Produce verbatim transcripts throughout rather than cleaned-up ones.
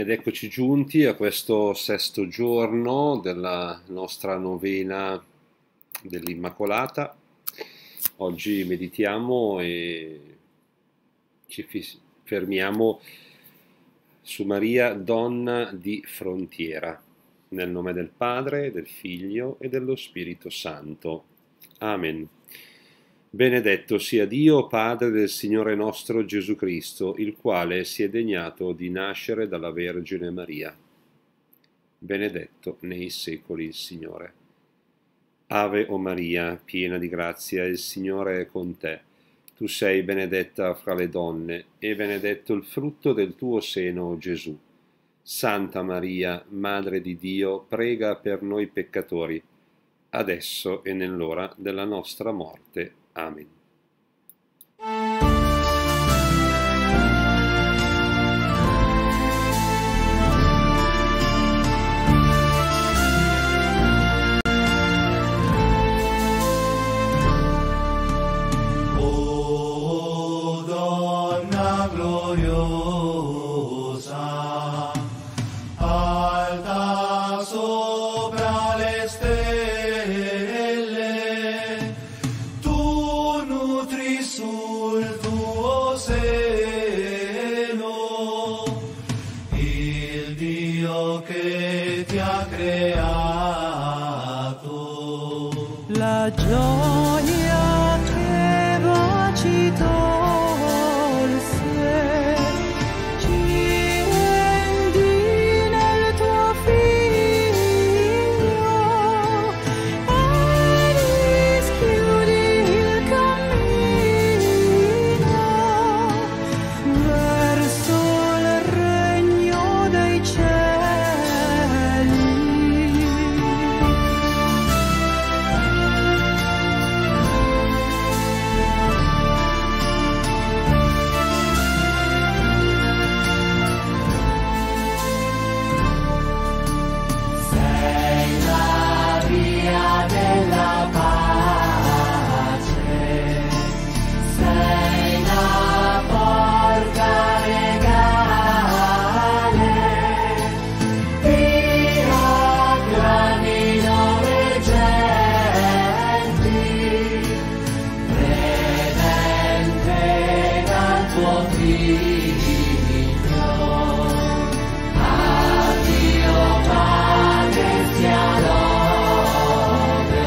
Ed eccoci giunti a questo sesto giorno della nostra novena dell'Immacolata. Oggi meditiamo e ci fermiamo su Maria, donna di frontiera, nel nome del Padre, del Figlio e dello Spirito Santo. Amen. Benedetto sia Dio, Padre del Signore nostro Gesù Cristo, il quale si è degnato di nascere dalla Vergine Maria. Benedetto nei secoli il Signore. Ave o Maria, piena di grazia, il Signore è con te. Tu sei benedetta fra le donne, e benedetto il frutto del tuo seno, Gesù. Santa Maria, Madre di Dio, prega per noi peccatori, adesso e nell'ora della nostra morte. Amen. O donna gloriosa, alta sopra le stelle, tu nutri sul tuo seno il Dio che ti ha creato. La gioia che baci tolse ci rendi nel tuo Figlio e rischiudi il cammino verso il regno dei cieli. Sei la via della pace, sei la porta legale, ti acclamino le genti, redente dal tuo Figlio. A Dio Padre sia lode,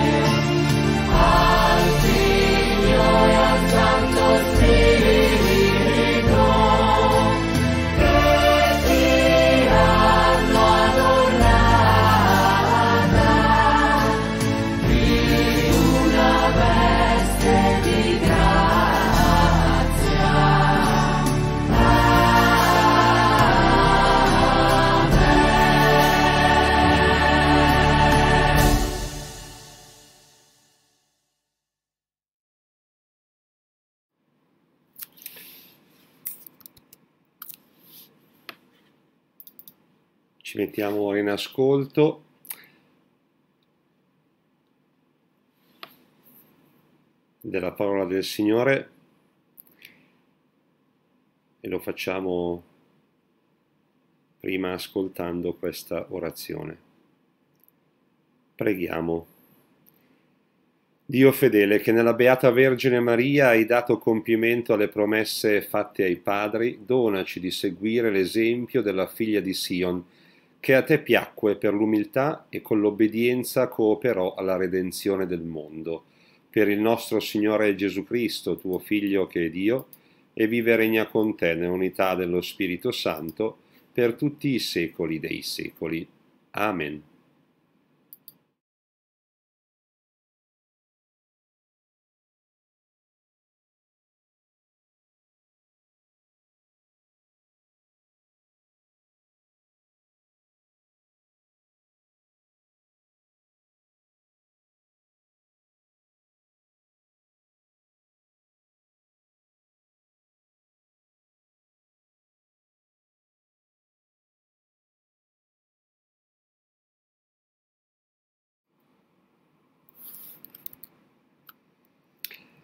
al Figlio e al Santo Spirito, che ti hanno adorata di una veste di grazia. Ci mettiamo in ascolto. Della parola del Signore e lo facciamo prima ascoltando questa orazione. Preghiamo. Dio fedele, che nella Beata Vergine Maria hai dato compimento alle promesse fatte ai padri, donaci di seguire l'esempio della figlia di Sion, che a te piacque per l'umiltà e con l'obbedienza cooperò alla redenzione del mondo. Per il nostro Signore Gesù Cristo, tuo Figlio che è Dio, e vive e regna con te nell'unità dello Spirito Santo, per tutti i secoli dei secoli. Amen.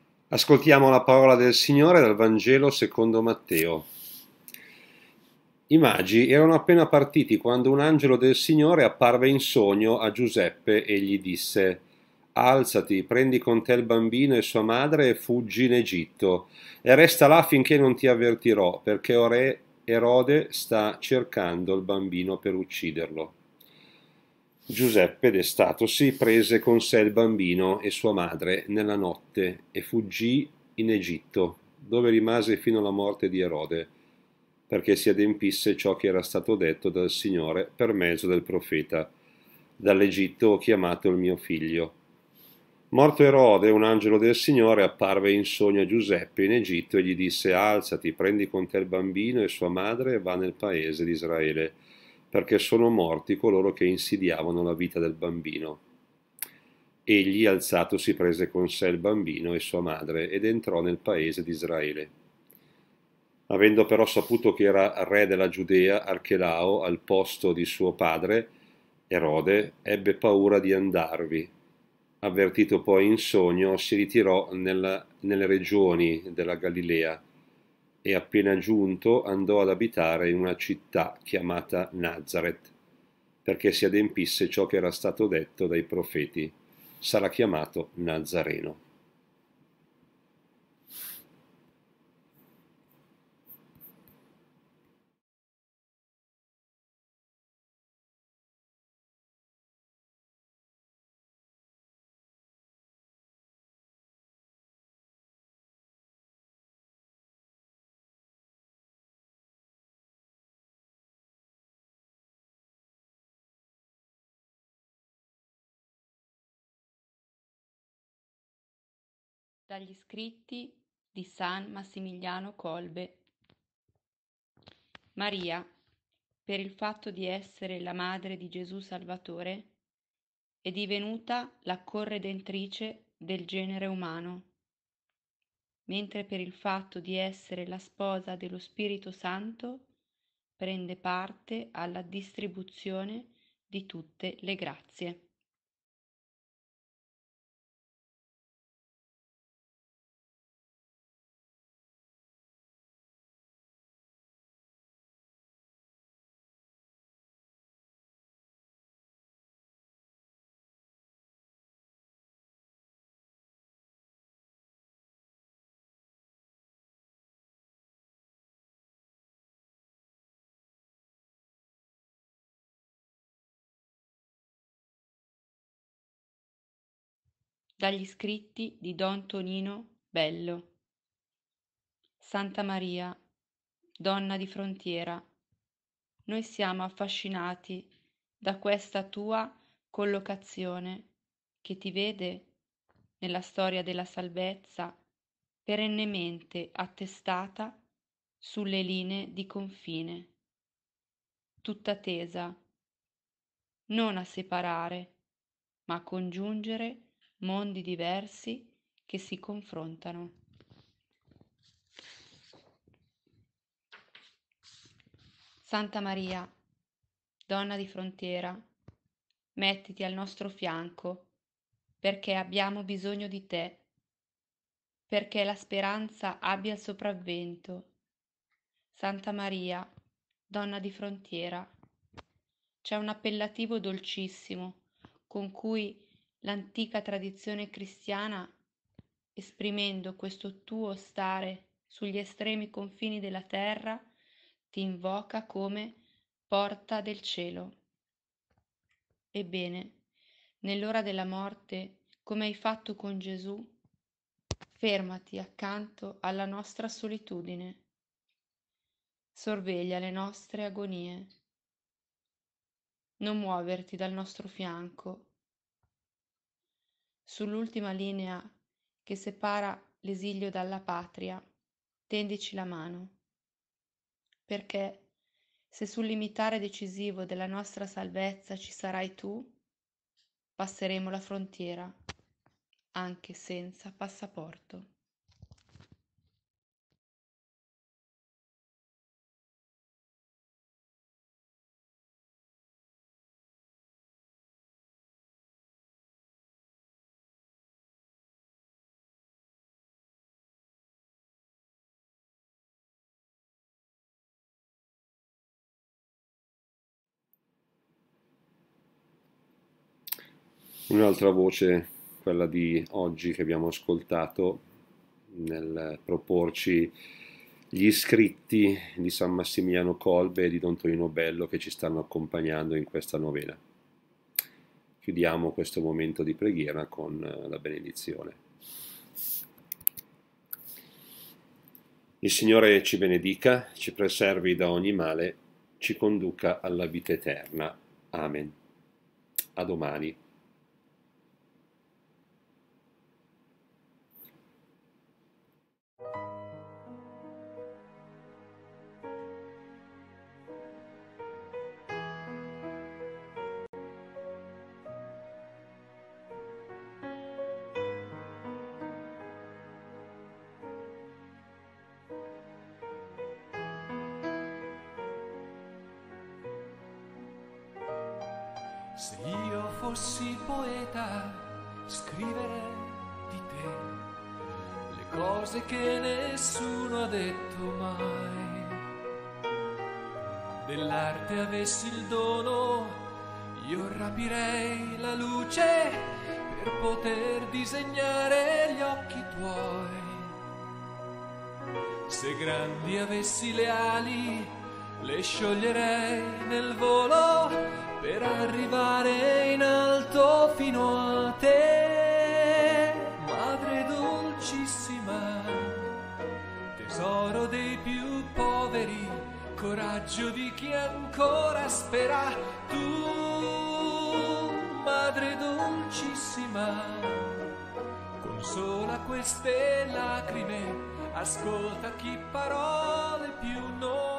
Ascoltiamo la parola del Signore dal Vangelo secondo Matteo. I magi erano appena partiti quando un angelo del Signore apparve in sogno a Giuseppe e gli disse: Alzati, prendi con te il bambino e sua madre e fuggi in Egitto, e resta là finché non ti avvertirò, perché ora Erode sta cercando il bambino per ucciderlo. Giuseppe, destatosi, prese con sé il bambino e sua madre nella notte e fuggì in Egitto, dove rimase fino alla morte di Erode, perché si adempisse ciò che era stato detto dal Signore per mezzo del profeta: dall'Egitto ho chiamato il mio figlio. Morto Erode, un angelo del Signore apparve in sogno a Giuseppe in Egitto e gli disse: Alzati, prendi con te il bambino e sua madre e va nel paese di Israele, perché sono morti coloro che insidiavano la vita del bambino. Egli, alzatosi, prese con sé il bambino e sua madre ed entrò nel paese di Israele. Avendo però saputo che era re della Giudea Archelao al posto di suo padre, Erode ebbe paura di andarvi. Avvertito poi in sogno, si ritirò nella, nelle regioni della Galilea e appena giunto andò ad abitare in una città chiamata Nazaret, perché si adempisse ciò che era stato detto dai profeti: sarà chiamato Nazareno. Dagli scritti di San Massimiliano Kolbe. Maria, per il fatto di essere la madre di Gesù Salvatore, è divenuta la corredentrice del genere umano, mentre per il fatto di essere la sposa dello Spirito Santo prende parte alla distribuzione di tutte le grazie. Dagli scritti di Don Tonino Bello. Santa Maria, donna di frontiera, noi siamo affascinati da questa tua collocazione che ti vede nella storia della salvezza perennemente attestata sulle linee di confine, tutta tesa non a separare, ma a congiungere mondi diversi che si confrontano. Santa Maria, donna di frontiera, mettiti al nostro fianco, perché abbiamo bisogno di te, perché la speranza abbia il sopravvento. Santa Maria, donna di frontiera, c'è un appellativo dolcissimo con cui l'antica tradizione cristiana, esprimendo questo tuo stare sugli estremi confini della terra, ti invoca come porta del cielo. Ebbene, nell'ora della morte, come hai fatto con Gesù, fermati accanto alla nostra solitudine, sorveglia le nostre agonie, non muoverti dal nostro fianco. Sull'ultima linea che separa l'esilio dalla patria, tendici la mano, perché se sul limitare decisivo della nostra salvezza ci sarai tu, passeremo la frontiera, anche senza passaporto. Un'altra voce, quella di oggi che abbiamo ascoltato nel proporci gli scritti di San Massimiliano Kolbe e di Don Tonino Bello che ci stanno accompagnando in questa novena. Chiudiamo questo momento di preghiera con la benedizione. Il Signore ci benedica, ci preservi da ogni male, ci conduca alla vita eterna. Amen. A domani. Se io fossi poeta, scriverei di te le cose che nessuno ha detto mai. Dell'arte avessi il dono, io rapirei la luce per poter disegnare gli occhi tuoi. Se grandi avessi le ali, le scioglierei nel volo per arrivare in alto fino a te, Madre dolcissima, tesoro dei più poveri, coraggio di chi ancora spera. Tu, Madre dolcissima, consola queste lacrime, ascolta chi parole più non